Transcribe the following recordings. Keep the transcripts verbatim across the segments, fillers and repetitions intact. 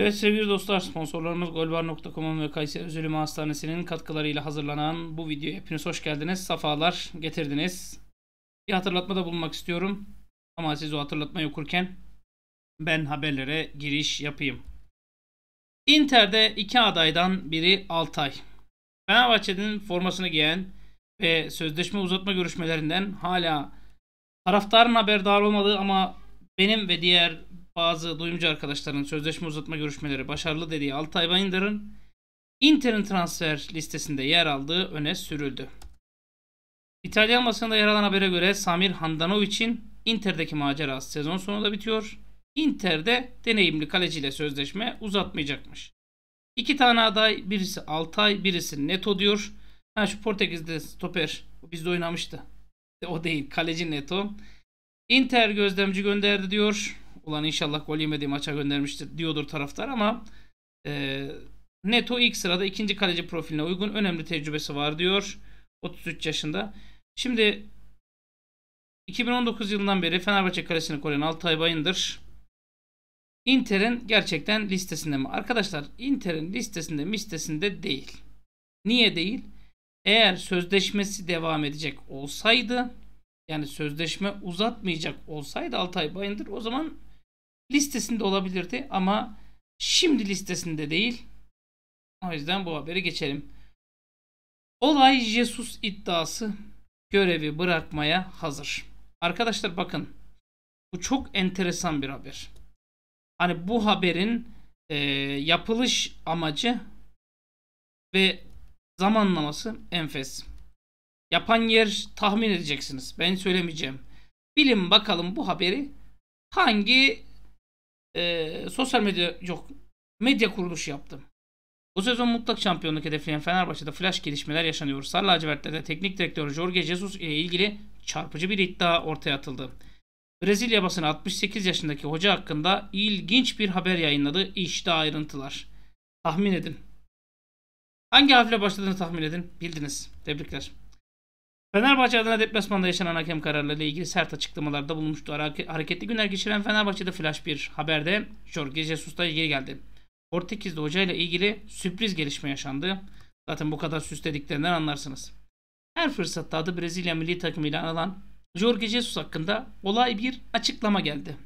Evet sevgili dostlar, sponsorlarımız golbar nokta com'un ve Kayseri Özülümü Hastanesi'nin katkılarıyla hazırlanan bu videoya hepiniz hoş geldiniz. Safalar getirdiniz. Bir hatırlatmada bulunmak istiyorum. Ama siz o hatırlatmayı okurken ben haberlere giriş yapayım. Inter'de iki adaydan biri Altay. Fenerbahçe'nin formasını giyen ve sözleşme uzatma görüşmelerinden hala taraftarın haberdar olmadığı ama benim ve diğer bazı duyumcu arkadaşların sözleşme uzatma görüşmeleri başarılı dediği Altay Bayındır'ın Inter'in transfer listesinde yer aldığı öne sürüldü. İtalyan basınında yer alan habere göre Samir Handanović'in Inter'deki macerası sezon sonunda bitiyor. Inter'de deneyimli kaleciyle sözleşme uzatmayacakmış. İki tane aday, birisi Altay, birisi Neto diyor. Ha, şu Portekiz'de stoper, o bizde oynamıştı. O değil, kaleci Neto. Inter gözlemci gönderdi diyor. Ulan inşallah gol yemediği maça göndermiştir diyordur taraftar ama e, Neto ilk sırada ikinci kaleci profiline uygun, önemli tecrübesi var diyor. otuz üç yaşında. Şimdi iki bin on dokuz yılından beri Fenerbahçe kalesini koruyan Altay Bayındır Inter'in gerçekten listesinde mi? Arkadaşlar, Inter'in listesinde mi listesinde değil. Niye değil? Eğer sözleşmesi devam edecek olsaydı, yani sözleşme uzatmayacak olsaydı Altay Bayındır o zaman listesinde olabilirdi ama şimdi listesinde değil. O yüzden bu haberi geçelim. Olay Jesus iddiası görevi bırakmaya hazır. Arkadaşlar bakın, bu çok enteresan bir haber. Hani bu haberin e, yapılış amacı ve zamanlaması enfes. Yapan yer tahmin edeceksiniz. Ben söylemeyeceğim. Bilin bakalım bu haberi hangi e, sosyal medya yok medya kuruluşu yaptı. Bu sezon mutlak şampiyonluk hedefleyen Fenerbahçe'de flash gelişmeler yaşanıyor. Sarı lacivertlerde teknik direktör Jorge Jesus ile ilgili çarpıcı bir iddia ortaya atıldı. Brezilya basını altmış sekiz yaşındaki hoca hakkında ilginç bir haber yayınladı. İşte ayrıntılar. Tahmin edin. Hangi harfle başladığını tahmin edin. Bildiniz. Tebrikler. Fenerbahçe adına deplasmanda yaşanan hakem kararlarıyla ilgili sert açıklamalarda bulunmuştu. Hareketli günler geçiren Fenerbahçe'de flash bir haberde Jorge Jesus'la ilgili geldi. Portekiz'de hocayla ilgili sürpriz gelişme yaşandı. Zaten bu kadar süslediklerinden anlarsınız. Her fırsatta adı Brezilya milli takımıyla anılan Jorge Jesus hakkında olay bir açıklama geldi.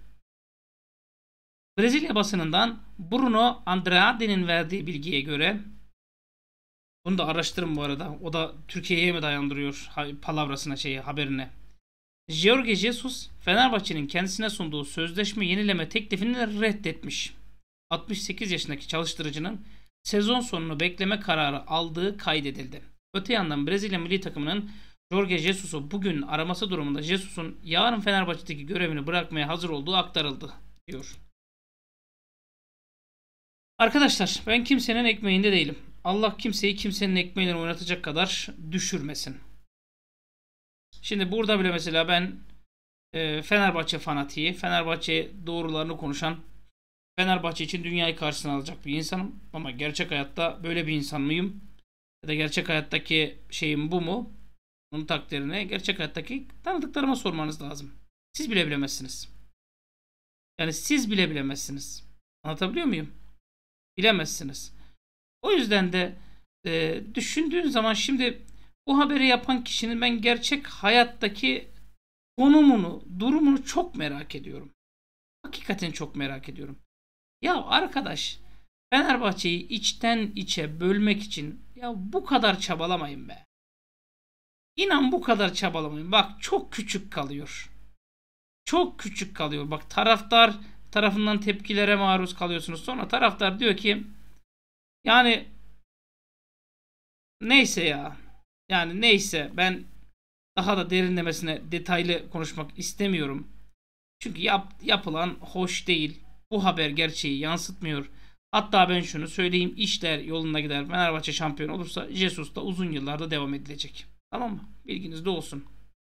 Brezilya basınından Bruno Andrade'nin verdiği bilgiye göre, bunu da araştırın bu arada, o da Türkiye'ye mi dayandırıyor palavrasına, şeyi, haberine. Jorge Jesus Fenerbahçe'nin kendisine sunduğu sözleşme yenileme teklifini reddetmiş. altmış sekiz yaşındaki çalıştırıcının sezon sonunu bekleme kararı aldığı kaydedildi. Öte yandan Brezilya milli takımının Jorge Jesus'u bugün araması durumunda Jesus'un yarın Fenerbahçe'deki görevini bırakmaya hazır olduğu aktarıldı diyor. Arkadaşlar, ben kimsenin ekmeğinde değilim. Allah kimseyi kimsenin ekmeğiyle oynatacak kadar düşürmesin. Şimdi burada bile mesela ben e, Fenerbahçe fanatiği, Fenerbahçe doğrularını konuşan, Fenerbahçe için dünyayı karşısına alacak bir insanım. Ama gerçek hayatta böyle bir insan mıyım? Ya da gerçek hayattaki şeyim bu mu? Bunun takdirini gerçek hayattaki tanıdıklarıma sormanız lazım. Siz bile bilemezsiniz. Yani siz bile bilemezsiniz. Anlatabiliyor muyum? Bilemezsiniz. O yüzden de e, düşündüğün zaman şimdi bu haberi yapan kişinin ben gerçek hayattaki konumunu, durumunu çok merak ediyorum. Hakikaten çok merak ediyorum. Ya arkadaş, Fenerbahçe'yi içten içe bölmek için ya bu kadar çabalamayın be. İnan bu kadar çabalamayın. Bak, çok küçük kalıyor. Çok küçük kalıyor. Bak, taraftar tarafından tepkilere maruz kalıyorsunuz. Sonra taraftar diyor ki yani neyse ya. Yani neyse, ben daha da derinlemesine detaylı konuşmak istemiyorum. Çünkü yap, yapılan hoş değil. Bu haber gerçeği yansıtmıyor. Hatta ben şunu söyleyeyim. İşler yoluna gider, Fenerbahçe şampiyon olursa Jesus da uzun yıllarda devam edilecek. Tamam mı? Bilginizde olsun.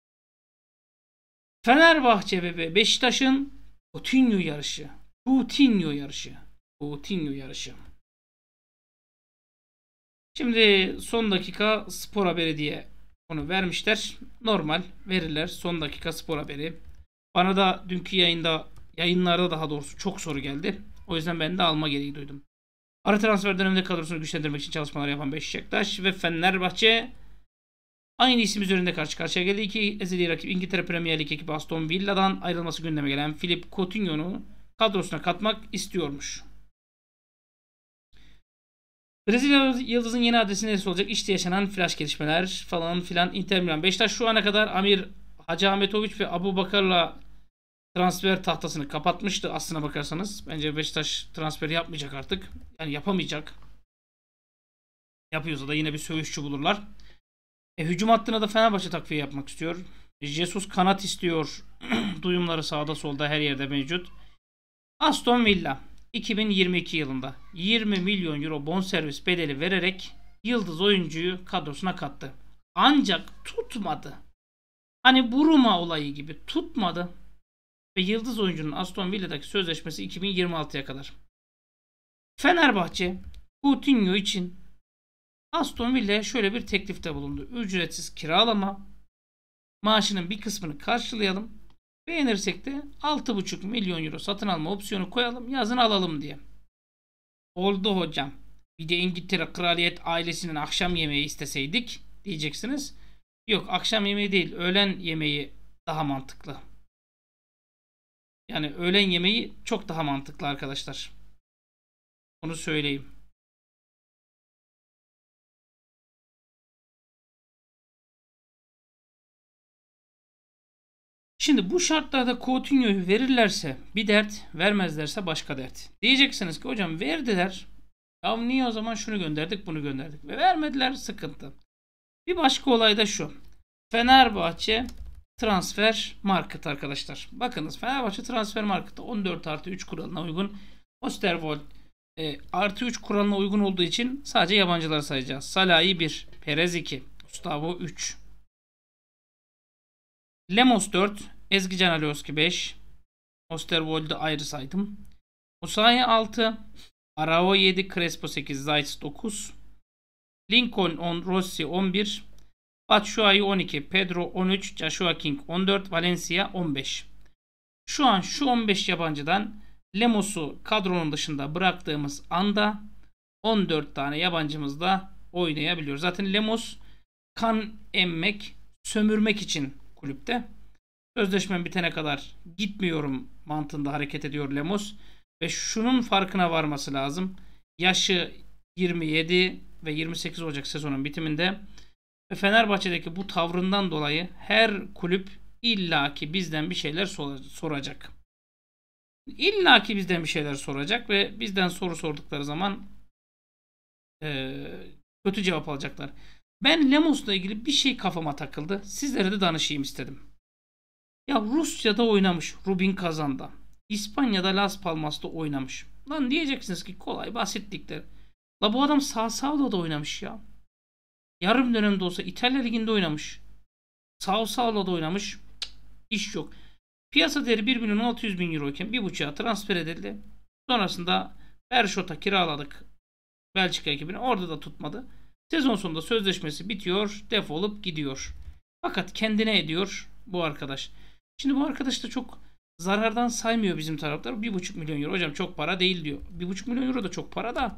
Fenerbahçe ve Beşiktaş'ın Coutinho yarışı. Coutinho yarışı. Coutinho yarışı. Şimdi son dakika spor haberi diye onu vermişler. Normal verirler. Son dakika spor haberi. Bana da dünkü yayında, yayınlarda daha doğrusu çok soru geldi. O yüzden ben de alma gereği duydum. Ara transfer döneminde kadrosunu güçlendirmek için çalışmalar yapan Beşiktaş ve Fenerbahçe aynı isim üzerinde karşı karşıya geldi. İki ezeli rakip İngiltere Premier Lig ekibi Aston Villa'dan ayrılması gündeme gelen Philippe Coutinho'nu kadrosuna katmak istiyormuş. Brezilya Yıldız'ın yeni adresi neresi olacak? İşte yaşanan flash gelişmeler falan filan. Inter Milan. Beşiktaş şu ana kadar Amir Hacı Ahmetoviç ve Abu Bakar'la transfer tahtasını kapatmıştı aslına bakarsanız. Bence Beşiktaş transfer yapmayacak artık. Yani yapamayacak. Yapıyorsa da yine bir söğüşçü bulurlar. E, hücum hattına da Fenerbahçe takviye yapmak istiyor. Jesus kanat istiyor. Duyumları sağda solda her yerde mevcut. Aston Villa iki bin yirmi iki yılında yirmi milyon euro bonservis bedeli vererek yıldız oyuncuyu kadrosuna kattı. Ancak tutmadı. Hani Buruma olayı gibi tutmadı. Ve yıldız oyuncunun Aston Villa'daki sözleşmesi iki bin yirmi altıya kadar. Fenerbahçe Coutinho için Aston Villa'ya şöyle bir teklifte bulundu. Ücretsiz kiralama, maaşının bir kısmını karşılayalım. Beğenirsek de altı buçuk milyon euro satın alma opsiyonu koyalım, yazın alalım diye. Oldu hocam. Bir de İngiltere kraliyet ailesinin akşam yemeği isteseydik diyeceksiniz. Yok, akşam yemeği değil, öğlen yemeği daha mantıklı. Yani öğlen yemeği çok daha mantıklı arkadaşlar. Onu söyleyeyim. Şimdi bu şartlarda Coutinho'yu verirlerse bir dert, vermezlerse başka dert. Diyeceksiniz ki hocam verdiler. Ya niye o zaman şunu gönderdik, bunu gönderdik ve vermediler, sıkıntı. Bir başka olay da şu. Fenerbahçe transfer market arkadaşlar. Bakınız, Fenerbahçe transfer markette on dört artı üç kuralına uygun. Osterwold e, artı üç kuralına uygun olduğu için sadece yabancıları sayacağız. Salahi bir, Perez iki, Gustavo üç, Lemos dört, Ezgican Alioski beş, Osterwold'u ayrı saydım. Osayi altı, Arao yedi, Crespo sekiz, Zayt dokuz, Lincoln on, Rossi on bir, Batshuayi on iki, Pedro on üç, Joshua King on dört, Valencia on beş. Şu an şu on beş yabancıdan Lemos'u kadronun dışında bıraktığımız anda on dört tane yabancımız da oynayabiliyor. Zaten Lemos kan emmek, sömürmek için kulüpte. Sözleşmem bitene kadar gitmiyorum mantığında hareket ediyor Lemos. Ve şunun farkına varması lazım. Yaşı yirmi yedi ve yirmi sekiz olacak sezonun bitiminde. Ve Fenerbahçe'deki bu tavrından dolayı her kulüp illaki bizden bir şeyler soracak. İllaki bizden bir şeyler soracak ve bizden soru sordukları zaman e, kötü cevap alacaklar. Ben Lemos'la ilgili bir şey kafama takıldı. Sizlere de danışayım istedim. Ya Rusya'da oynamış Rubin Kazan'da. İspanya'da Las Palmas'ta oynamış. Lan diyeceksiniz ki kolay basitlikler. La bu adam Sao Paulo'da oynamış ya. Yarım dönemde olsa İtalya Ligi'nde oynamış. Sao Paulo'da oynamış. Cık, iş yok. Piyasa değeri bir milyon altı yüz bin euro iken bir buçuğa transfer edildi. Sonrasında Berşot'a kiraladık Belçika ekibine. Orada da tutmadı. Sezon sonunda sözleşmesi bitiyor. Defolup gidiyor. Fakat kendine ediyor bu arkadaş. Şimdi bu arkadaş da çok zarardan saymıyor bizim taraftar. bir buçuk milyon euro. Hocam çok para değil diyor. bir buçuk milyon euro da çok para da.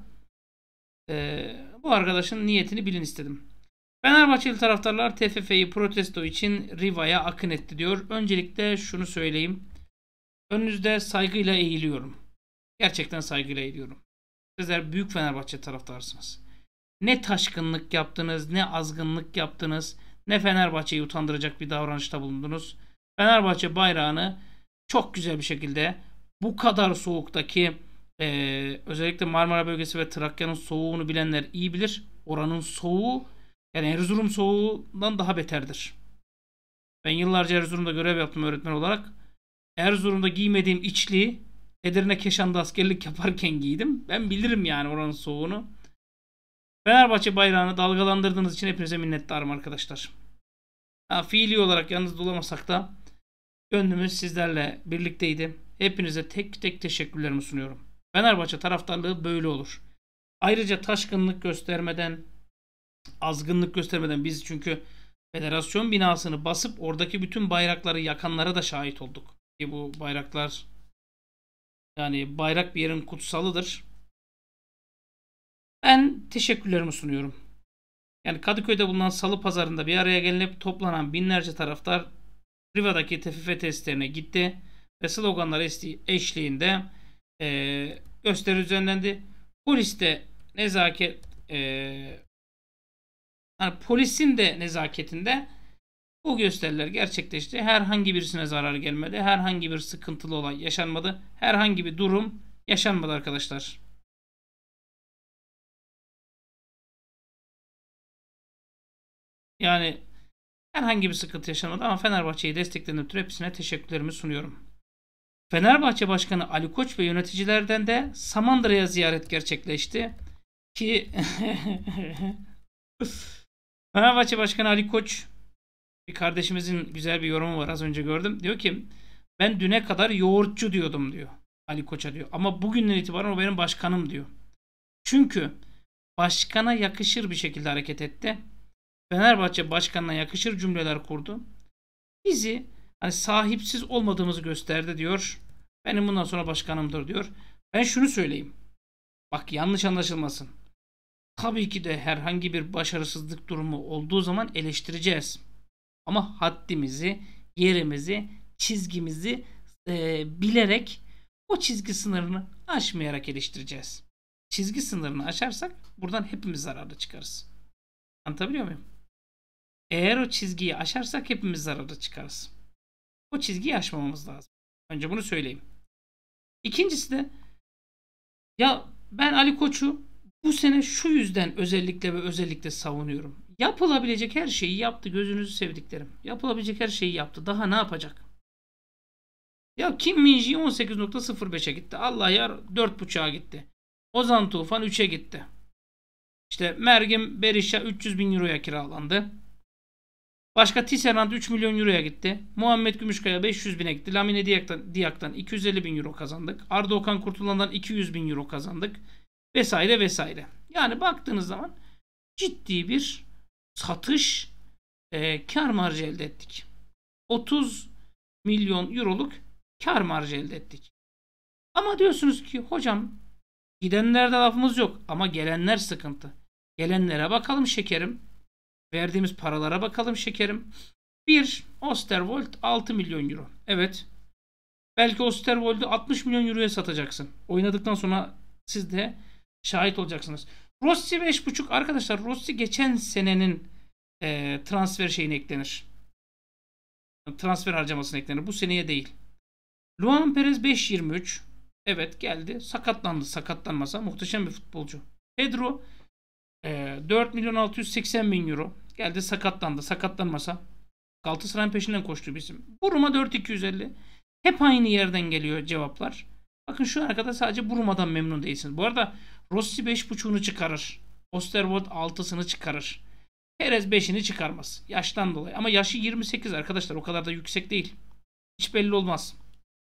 Ee, bu arkadaşın niyetini bilin istedim. Fenerbahçeli taraftarlar T F F'yi protesto için Riva'ya akın etti diyor. Öncelikle şunu söyleyeyim. Önünüzde saygıyla eğiliyorum. Gerçekten saygıyla eğiliyorum. Sizler büyük Fenerbahçe taraftarsınız. Ne taşkınlık yaptınız, ne azgınlık yaptınız, ne Fenerbahçe'yi utandıracak bir davranışta bulundunuz. Fenerbahçe bayrağını çok güzel bir şekilde bu kadar soğuktaki e, özellikle Marmara bölgesi ve Trakya'nın soğuğunu bilenler iyi bilir. Oranın soğuğu yani Erzurum soğuğundan daha beterdir. Ben yıllarca Erzurum'da görev yaptım öğretmen olarak. Erzurum'da giymediğim içliği Edirne Keşan'da askerlik yaparken giydim. Ben bilirim yani oranın soğuğunu. Fenerbahçe bayrağını dalgalandırdığınız için hepinize minnettarım arkadaşlar. Ha, fiili olarak yalnız olamasak da gönlümüz sizlerle birlikteydi. Hepinize tek tek teşekkürlerimi sunuyorum. Fenerbahçe taraftarlığı böyle olur. Ayrıca taşkınlık göstermeden, azgınlık göstermeden biz çünkü federasyon binasını basıp oradaki bütün bayrakları yakanlara da şahit olduk. Bu bayraklar Yani bayrak bir yerin kutsalıdır. Ben teşekkürlerimi sunuyorum. Yani Kadıköy'de bulunan salı pazarında bir araya gelinip toplanan binlerce taraftar Riva'daki T F F testlerine gitti ve sloganlar eşliğinde e, gösteri düzenlendi. Polis de nezaket e, yani polisin de nezaketinde bu gösteriler gerçekleşti. Herhangi birisine zarar gelmedi. Herhangi bir sıkıntılı olay yaşanmadı. Herhangi bir durum yaşanmadı arkadaşlar. Yani herhangi bir sıkıntı yaşanmadı ama Fenerbahçe'yi desteklediğinden ötürü hepsine teşekkürlerimi sunuyorum. Fenerbahçe Başkanı Ali Koç ve yöneticilerden de Samandıra'ya ziyaret gerçekleşti. Ki Fenerbahçe Başkanı Ali Koç, bir kardeşimizin güzel bir yorumu var, az önce gördüm. Diyor ki ben düne kadar yoğurtçu diyordum diyor Ali Koç'a diyor. Ama bugünden itibaren o benim başkanım diyor. Çünkü başkana yakışır bir şekilde hareket etti. Fenerbahçe başkanına yakışır cümleler kurdu. Bizi hani sahipsiz olmadığımızı gösterdi diyor. Benim bundan sonra başkanımdır diyor. Ben şunu söyleyeyim. Bak yanlış anlaşılmasın. Tabii ki de herhangi bir başarısızlık durumu olduğu zaman eleştireceğiz. Ama haddimizi, yerimizi, çizgimizi e, bilerek o çizgi sınırını aşmayarak eleştireceğiz. Çizgi sınırını aşarsak buradan hepimiz zararlı çıkarız. Anlatabiliyor muyum? Eğer o çizgiyi aşarsak hepimiz zararlı çıkarız. O çizgiyi aşmamamız lazım. Önce bunu söyleyeyim. İkincisi de ya ben Ali Koç'u bu sene şu yüzden özellikle ve özellikle savunuyorum. Yapılabilecek her şeyi yaptı, gözünüzü sevdiklerim. Yapılabilecek her şeyi yaptı. Daha ne yapacak? Ya Kim Min-ji on sekiz nokta sıfır beşe gitti. Allah yar dört buçuğa gitti. Ozan Tufan üçe gitti. İşte Mergim Berisha üç yüz bin euroya kiralandı. Başka Tisserand üç milyon euroya gitti. Muhammed Gümüşkaya beş yüz bine gitti. Lamine Diak'tan, Diak'tan iki yüz elli bin euro kazandık. Arda Okan Kurtulan'dan iki yüz bin euro kazandık. Vesaire vesaire. Yani baktığınız zaman ciddi bir satış e, kar marjı elde ettik. otuz milyon euroluk kar marjı elde ettik. Ama diyorsunuz ki hocam gidenlerde lafımız yok ama gelenler sıkıntı. Gelenlere bakalım şekerim. Verdiğimiz paralara bakalım şekerim. Bir Oosterwolde altı milyon euro. Evet. Belki Oosterwolde'u altmış milyon euroya satacaksın. Oynadıktan sonra siz de şahit olacaksınız. Rossi beş buçuk arkadaşlar. Rossi geçen senenin e, transfer şeyine eklenir. Transfer harcamasına eklenir. Bu seneye değil. Luan Perez beş yirmi üç. Evet geldi. Sakatlandı. Sakatlanmasa muhteşem bir futbolcu. Pedro e, dört milyon altı yüz seksen bin euro. Geldi sakatlandı. Sakatlanmasa Galatasaray'ın peşinden koştu bizim. Buruma dört bin iki yüz elli. Hep aynı yerden geliyor cevaplar. Bakın şu ana kadar sadece Buruma'dan memnun değilsiniz. Bu arada Rossi beş buçuğunu çıkarır. Oosterwolde altısını çıkarır. Perez beşini çıkarmaz. Yaştan dolayı. Ama yaşı yirmi sekiz arkadaşlar. O kadar da yüksek değil. Hiç belli olmaz.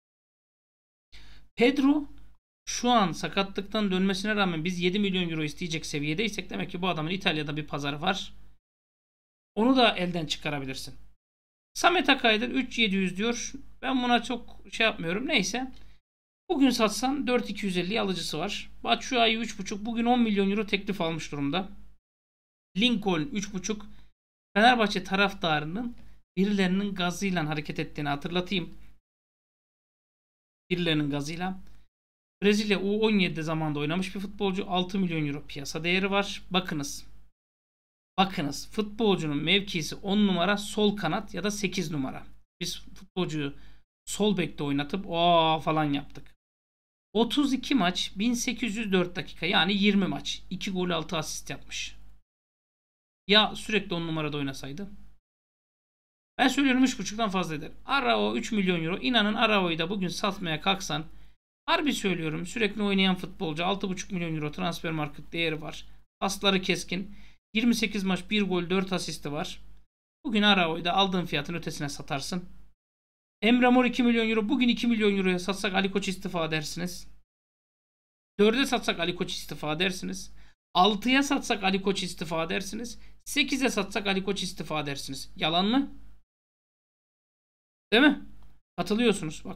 Pedro şu an sakatlıktan dönmesine rağmen biz yedi milyon euro isteyecek seviyedeysek demek ki bu adamın İtalya'da bir pazarı var. Onu da elden çıkarabilirsin. Samet Akaydın üç bin yedi yüz diyor. Ben buna çok şey yapmıyorum. Neyse. Bugün satsan dört bin iki yüz elli alıcısı var. Batshuayi üç buçuk. Bugün on milyon euro teklif almış durumda. Lincoln üç buçuk. Fenerbahçe taraftarının birilerinin gazıyla hareket ettiğini hatırlatayım. Birilerinin gazıyla. Brezilya U on yedi zamanında oynamış bir futbolcu. altı milyon euro piyasa değeri var. Bakınız. Bakınız. Futbolcunun mevkisi on numara sol kanat ya da sekiz numara. Biz futbolcuyu sol bekte oynatıp o falan yaptık. otuz iki maç bin sekiz yüz dört dakika yani yirmi maç. iki gol altı asist yapmış. Ya sürekli on numarada oynasaydı? Ben söylüyorum üç buçuktan fazla eder. Arao üç milyon euro. İnanın Arao'yu da bugün satmaya kalksan harbi söylüyorum sürekli oynayan futbolcu altı buçuk milyon euro transfer market değeri var. Pasları keskin. yirmi sekiz maç bir gol dört asisti var. Bugün Arao'yu da aldığın fiyatın ötesine satarsın. Emre Mor iki milyon euro. Bugün iki milyon euroya satsak Ali Koç istifa dersiniz. dörde satsak Ali Koç istifa dersiniz. altıya satsak Ali Koç istifa dersiniz. sekize satsak Ali Koç istifa dersiniz. Yalan mı? Değil mi? Katılıyorsunuz. Bak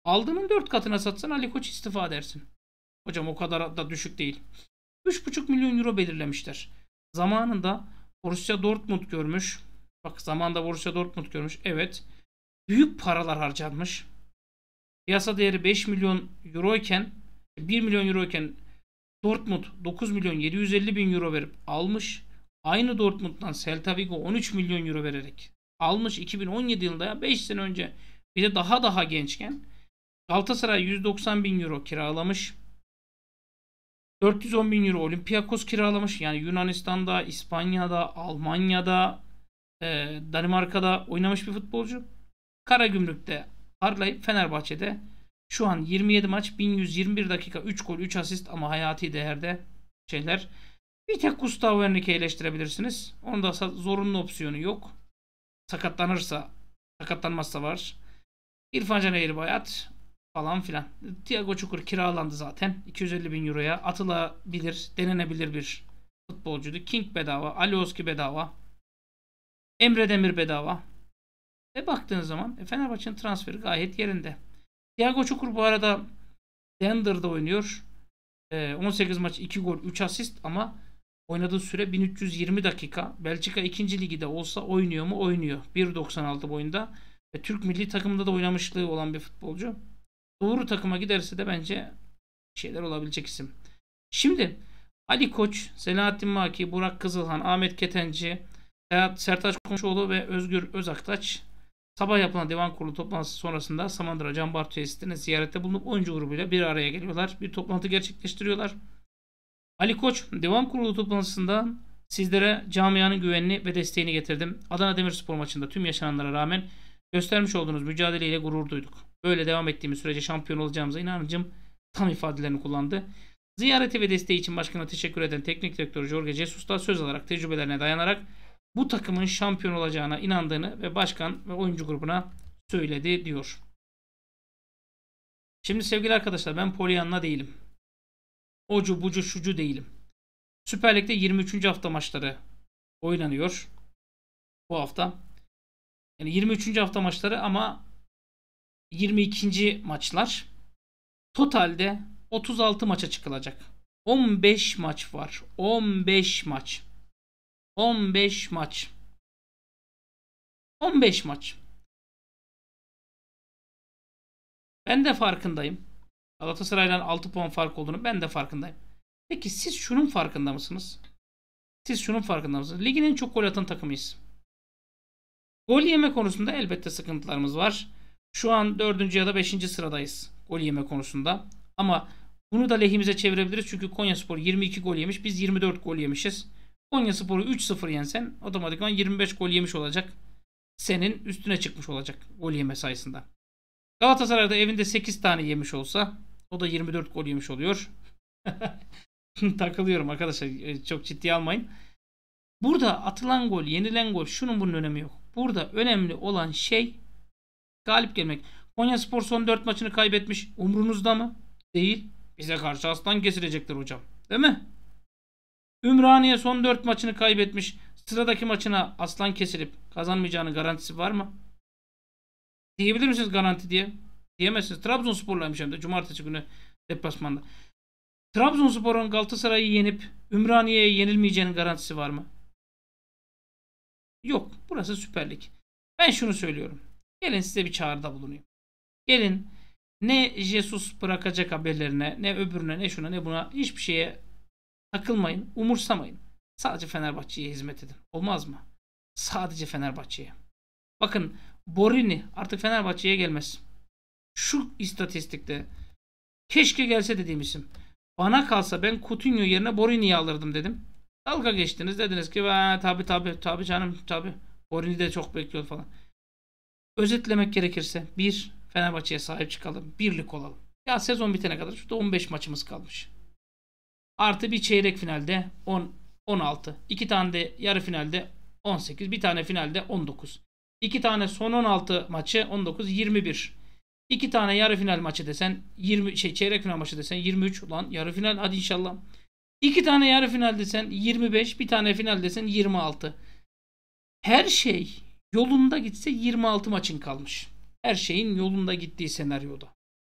Aldığının dört katına satsan Ali Koç istifa dersin. Hocam o kadar da düşük değil. üç buçuk milyon euro belirlemişler. Zamanında Borussia Dortmund görmüş. Bak zamanında Borussia Dortmund görmüş. Evet. Büyük paralar harcanmış. Piyasa değeri beş milyon euro iken bir milyon euro iken Dortmund dokuz milyon yedi yüz elli bin euro verip almış. Aynı Dortmund'dan Celta Vigo on üç milyon euro vererek almış iki bin on yedi yılında, ya beş sene önce, bir de daha daha gençken. Galatasaray yüz doksan bin euro kiralamış. dört yüz on bin euro Olympiakos kiralamış. Yani Yunanistan'da, İspanya'da, Almanya'da, e, Danimarka'da oynamış bir futbolcu. Karagümrük'te parlayıp Fenerbahçe'de şu an yirmi yedi maç, bin yüz yirmi bir dakika, üç gol, üç asist ama hayati değerde şeyler. Bir tek Gustavo Henrique'yi eleştirebilirsiniz. Onda zorunlu opsiyonu yok. Sakatlanırsa, sakatlanmazsa var. İrfan Can Eğribayat falan filan. Thiago Çukur kiralandı zaten. iki yüz elli bin euroya atılabilir, denenebilir bir futbolcuydu. King bedava, Alioski bedava, Emre Demir bedava. Ve baktığınız zaman e, Fenerbahçe'nin transferi gayet yerinde. Thiago Çukur bu arada Denver'da oynuyor. E, on sekiz maç, iki gol, üç asist ama oynadığı süre bin üç yüz yirmi dakika. Belçika ikinci ligi de olsa oynuyor mu? Oynuyor. bir doksan altı boyunda. Ve Türk milli takımında da oynamışlığı olan bir futbolcu. Doğru takıma giderse de bence şeyler olabilecek isim. Şimdi Ali Koç, Selahattin Maki, Burak Kızılhan, Ahmet Ketenci, Sertaç Komşuoğlu ve Özgür Özaktaş sabah yapılan divan kurulu toplantısı sonrasında Samandıra Can Bartu tesisine ziyarette bulunup oyuncu grubuyla bir araya geliyorlar. Bir toplantı gerçekleştiriyorlar. Ali Koç, divan kurulu toplantısında sizlere camianın güvenini ve desteğini getirdim. Adana Demirspor maçında tüm yaşananlara rağmen göstermiş olduğunuz mücadeleyle gurur duyduk. Böyle devam ettiğimiz sürece şampiyon olacağımıza inancım tam ifadelerini kullandı. Ziyareti ve desteği için başkana teşekkür eden teknik direktör Jorge Jesus da söz alarak tecrübelerine dayanarak bu takımın şampiyon olacağına inandığını ve başkan ve oyuncu grubuna söyledi diyor. Şimdi sevgili arkadaşlar, ben Pollyanna değilim. Ocu bucu şucu değilim. Süper Lig'de yirmi üçüncü hafta maçları oynanıyor bu hafta. Yani yirmi üçüncü hafta maçları ama yirmi ikinci maçlar. Totalde otuz altı maça çıkılacak. on beş maç var. on beş maç. on beş maç. on beş maç. Ben de farkındayım. Galatasaray'dan altı puan fark olduğunu ben de farkındayım. Peki siz şunun farkında mısınız? Siz şunun farkında mısınız? Ligin en çok gol atan takımıyız. Gol yeme konusunda elbette sıkıntılarımız var. Şu an dördüncü ya da beşinci sıradayız gol yeme konusunda. Ama bunu da lehimize çevirebiliriz. Çünkü Konyaspor yirmi iki gol yemiş. Biz yirmi dört gol yemişiz. Konyaspor'u üç sıfır yensen otomatikman yirmi beş gol yemiş olacak. Senin üstüne çıkmış olacak gol yeme sayısında. Galatasaray'da evinde sekiz tane yemiş olsa o da yirmi dört gol yemiş oluyor. Takılıyorum arkadaşlar. Çok ciddiye almayın. Burada atılan gol, yenilen gol, şunun bunun önemi yok. Burada önemli olan şey galip gelmek. Konyaspor son dört maçını kaybetmiş. Umrunuzda mı? Değil. Bize karşı aslan kesilecektir hocam. Değil mi? Ümraniye son dört maçını kaybetmiş. Sıradaki maçına aslan kesilip kazanmayacağının garantisi var mı? Diyebilir misiniz garanti diye? Diyemezsiniz. Trabzonspor'laymış hem de cumartesi günü deplasmanda. Trabzonspor'un Galatasaray'ı yenip Ümraniye'ye yenilmeyeceğinin garantisi var mı? Yok. Burası Süper Lig. Ben şunu söylüyorum. Gelin size bir çağrıda bulunayım. Gelin ne Jesus bırakacak haberlerine, ne öbürüne, ne şuna, ne buna, hiçbir şeye takılmayın, umursamayın. Sadece Fenerbahçe'ye hizmet edin. Olmaz mı? Sadece Fenerbahçe'ye. Bakın Borini artık Fenerbahçe'ye gelmez. Şu istatistikte keşke gelse dediğim isim. Bana kalsa ben Coutinho yerine Borini'yi alırdım dedim. Dalga geçtiniz, dediniz ki tabi tabi tabi canım tabi. Borini de çok bekliyor falan. Özetlemek gerekirse bir, Fenerbahçe'ye sahip çıkalım. Birlik olalım. Ya sezon bitene kadar şurada on beş maçımız kalmış. Artı bir çeyrek finalde on, on altı. iki tane de yarı finalde on sekiz. Bir tane finalde on dokuz. iki tane son on altı maçı on dokuz, yirmi bir. iki tane yarı final maçı desen yirmi, şey çeyrek final maçı desen yirmi üç. Ulan yarı final hadi inşallah. iki tane yarı final desen yirmi beş. Bir tane final desen yirmi altı. Her şey yolunda gitse yirmi altı maçın kalmış. Her şeyin yolunda gittiği senaryoda.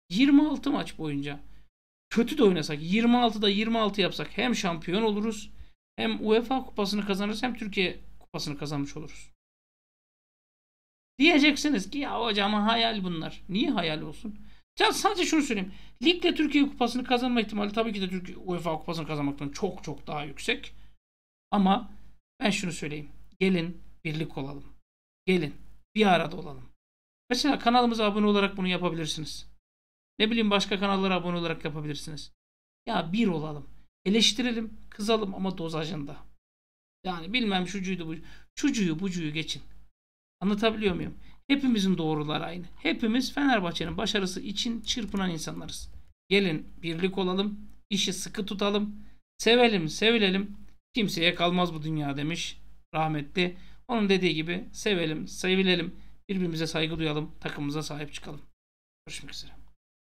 yirmi altı maç boyunca kötü de oynasak, yirmi altıda yirmi altı yapsak hem şampiyon oluruz, hem UEFA kupasını kazanırız, hem Türkiye kupasını kazanmış oluruz. Diyeceksiniz ki ya hocam hayal bunlar. Niye hayal olsun? Ya sadece şunu söyleyeyim. Ligle Türkiye kupasını kazanma ihtimali tabii ki de Türkiye UEFA kupasını kazanmaktan çok çok daha yüksek. Ama ben şunu söyleyeyim. Gelin birlik olalım. Gelin bir arada olalım. Mesela kanalımıza abone olarak bunu yapabilirsiniz. Ne bileyim başka kanallara abone olarak yapabilirsiniz. Ya bir olalım. Eleştirelim, kızalım ama dozajında. Yani bilmem şucuydu bu. Şucuyu bucuyu geçin. Anlatabiliyor muyum? Hepimizin doğruları aynı. Hepimiz Fenerbahçe'nin başarısı için çırpınan insanlarız. Gelin birlik olalım. İşi sıkı tutalım. Sevelim, sevilelim. Kimseye kalmaz bu dünya demiş rahmetli. Onun dediği gibi sevelim, sevilelim. Birbirimize saygı duyalım. Takımımıza sahip çıkalım. Görüşmek üzere.